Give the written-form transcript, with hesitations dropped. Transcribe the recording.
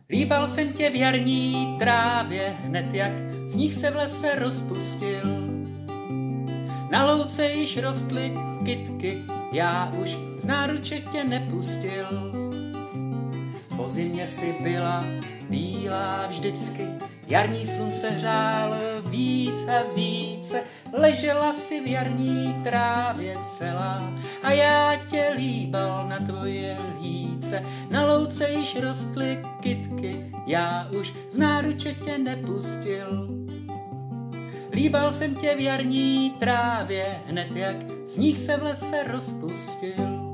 Líbal jsem tě v jarní trávě, hned jak sníh se v lese rozpustil. Na louce již rostly kytky, já už z náruče tě nepustil. Po zimě si byla bílá vždycky, jarní slunce hřálo víc a více, ležela si v jarní trávě celá a já tě líbal na tvoje líce. Na louce již rostly kytky, já už z náruče tě nepustil. Líbal jsem tě v jarní trávě, hned jak sníh se v lese rozpustil.